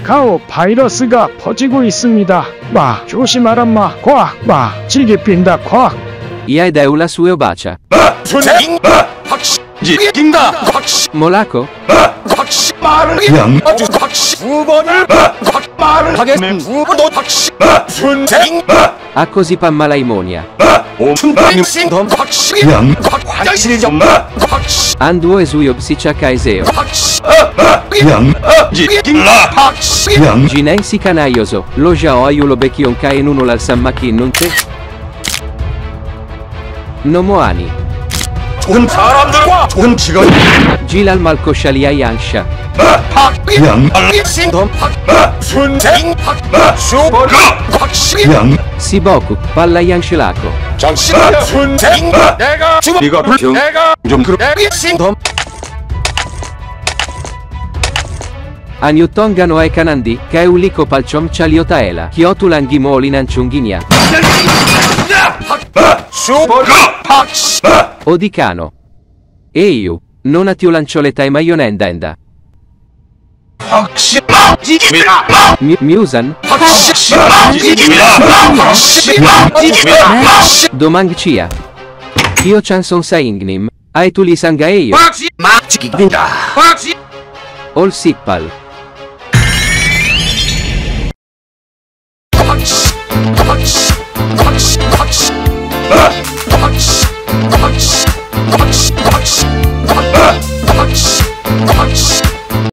카카오 바이러스가 퍼지고 있습니다. 마 조심하란 마. 꽉 마 지게 빈다 꽉. Ia Deula sue bacia. Monaco? 양 두 번을 말을 하겠습니다. A così pammalaimonia. 양 화장실이 좀 Anduo esuio psicacaeseo. 양 양 Ginensi canaioso. Lo jao aiulo becchion cae nunul al sammakin non te. Nomoani. 좋은 사람들과 좋은 직원 Gilal malcoscialia yansha. 양 양 Siboku, palla yanshilako. 네가 불평 좀 Anyutongano e canandi, keuliko palchom chaliotaela. Kiotulanghimoli nanchunginia. Odicano. Eiu, non atiulancioleta e maionendenda. Musan? Domangcia. Io chanson saingnim, aetuli sangaeio. Ol sippal.